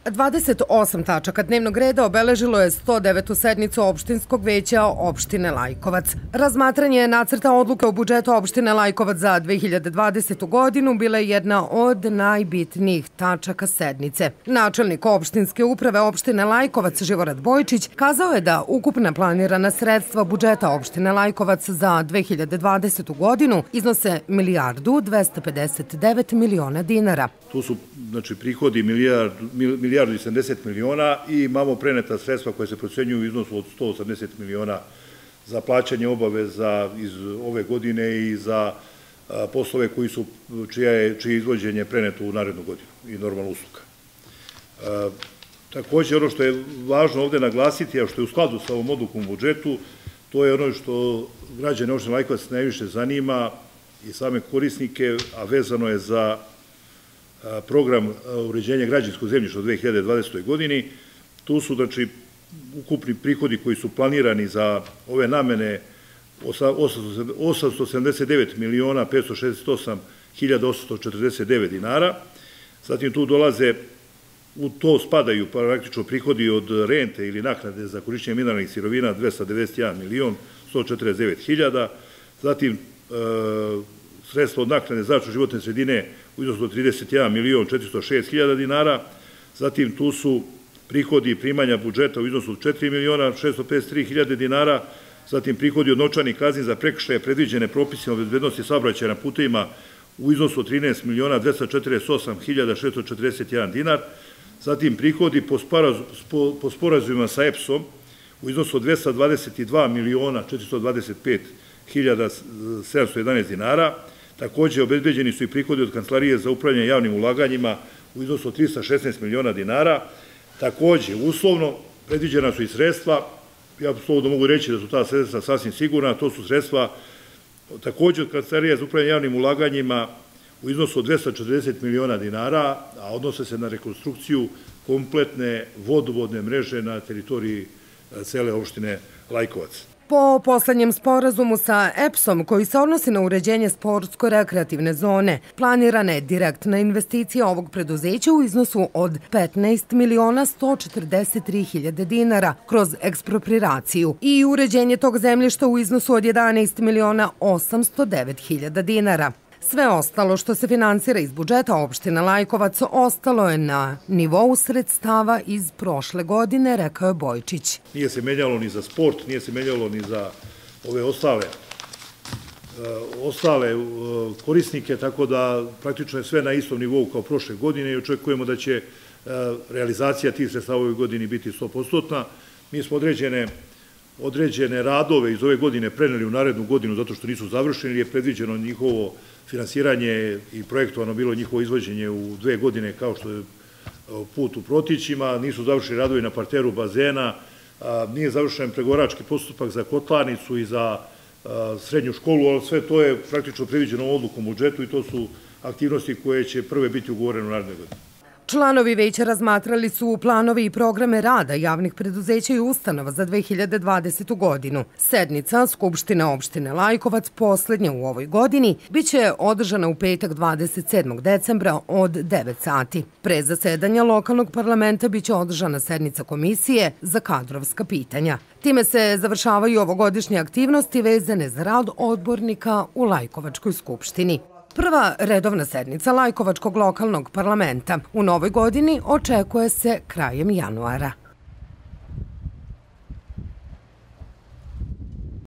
28 tačaka dnevnog reda obeležilo je 109. sednicu opštinskog veća opštine Lajkovac. Razmatranje nacrta odluke o budžetu opštine Lajkovac za 2020. godinu bila je jedna od najbitnijih tačaka sednice. Načelnik opštinske uprave opštine Lajkovac Živorad Bojčić kazao je da ukupna planirana sredstva budžeta opštine Lajkovac za 2020. godinu iznose 1.259.000.000 dinara. Tu su prihodi milijardu i 70 miliona i imamo preneta sredstva koje se procenjuju u iznosu od 180 miliona za plaćanje obaveza iz ove godine i za poslove čije izvođenje preneto u narednu godinu i normalna usluga. Takođe, ono što je važno ovde naglasiti, a što je u skladu sa ovom odlukom u budžetu, to je ono što građane opštine Lajkovac najviše zanima i same korisnike, a vezano je za program uređenja građevinskog zemljišta u 2020. godini. Tu su, ukupni prihodi koji su planirani za ove namene 879.568.849 dinara. Zatim tu dolaze, u to spadaju praktično prihodi od rente ili naknade za korišćenje mineralnih sirovina 291.149.000. Zatim sredstva od naknade za zaštitu životne sredine u iznosu od 31.406.000 dinara. Zatim tu su prihodi i primanja budžeta u iznosu od 4.653.000 dinara. Zatim prihodi od novčanih kazni za prekršaje predviđene propisima o bezbednosti saobraćaja na putevima u iznosu od 13.248.641 dinar. Zatim prihodi po sporazumima sa EPS-om u iznosu od 222.425.711 dinara. Takođe, obezbeđeni su i prihodi od Kancelarije za upravljanje javnim ulaganjima u iznosu od 316 miliona dinara. Takođe, uslovno predviđena su i sredstva, ja slobodno mogu reći da su ta sredstva sasvim sigurna, to su sredstva takođe od Kancelarije za upravljanje javnim ulaganjima u iznosu od 240 miliona dinara, a odnose se na rekonstrukciju kompletne vodovodne mreže na teritoriji cele opštine Lajkovac. Po poslednjem sporazumu sa EPS-om, koji se odnosi na uređenje sportsko-rekreativne zone, planirana je direktna investicija ovog preduzeća u iznosu od 15.143.000 dinara kroz ekspropriaciju i uređenje tog zemljišta u iznosu od 11.809.000 dinara. Sve ostalo što se finansira iz budžeta opštine Lajkovac ostalo je na nivou sredstava iz prošle godine, rekao je Bojčić. Nije se menjalo ni za sport, nije se menjalo ni za ove ostale korisnike, tako da praktično je sve na istom nivou kao prošle godine i očekujemo da će realizacija tih sredstava u ovoj godini biti 100%. Mi smo određene radove iz ove godine preneli u narednu godinu zato što nisu završeni, je predviđeno njihovo finansiranje i projektovano bilo njihovo izvođenje u 2 godine kao što je put u Protićima, nisu završeni radovi na parteru bazena, nije završen pregovarački postupak za kotlarnicu i za srednju školu, ali sve to je praktično predviđeno odlukom u budžetu i to su aktivnosti koje će prve biti ugovorene u narednoj godini. Članovi veća razmatrali su planovi i programe rada javnih preduzeća i ustanova za 2020. godinu. Sednica Skupštine opštine Lajkovac, poslednja u ovoj godini, biće održana u petak 27. decembra od 9 sati. Pre zasedanja lokalnog parlamenta biće održana sednica Komisije za kadrovska pitanja. Time se završavaju ovogodišnje aktivnosti vezane za rad odbornika u Lajkovačkoj skupštini. Prva redovna sednica Lajkovačkog lokalnog parlamenta u novoj godini očekuje se krajem januara.